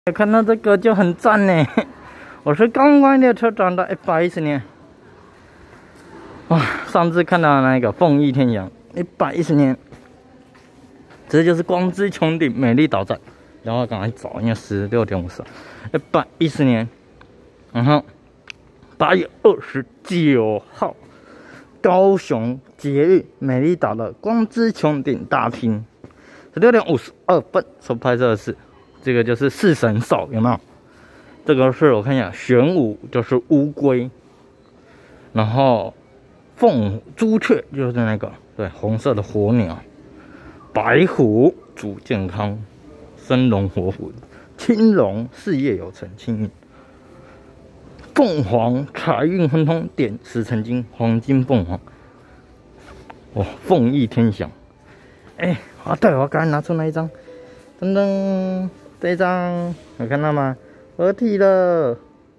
看到这个就很赞呢。我是刚关列车长的110年。哇，上次看到那个凤翼天翔110年，这就是光之穹顶美丽岛站。然后赶快走，因为16:50，110年。然后8月29号，高雄捷运美丽岛的光之穹顶大厅，16:52所拍摄的是，这个就是四神兽，有没有？这个是我看一下，玄武就是乌龟，然后朱雀就是那个对红色的火鸟，白虎主健康，生龙活虎，青龙事业有成，幸运。凤凰财运亨通，点石成金，黄金凤凰。哦，凤翼天翔。对，我刚才拿出那一张，噔噔，这一张有看到吗？合体了。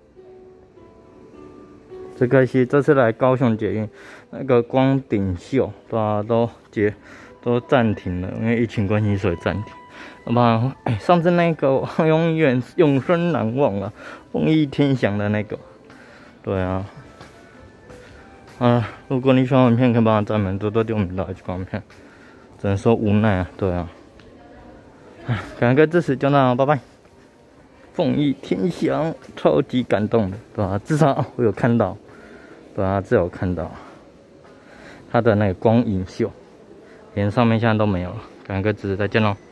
只可惜这次来高雄捷运那个光顶秀，对啊，都暂停了，因为疫情关系所以暂停。好吧，上次那个我永远永生难忘了，凤翼天翔的那个，对啊。如果你喜欢影片，可以帮我赞美，多多丢名到 H 光片，只能说无奈啊，对啊。感谢支持，就那样，拜拜。凤翼天翔，超级感动的，对吧？至少我有看到，对啊，至少有看到他的那个光影秀，连上面现在都没有了。感谢支持，再见喽。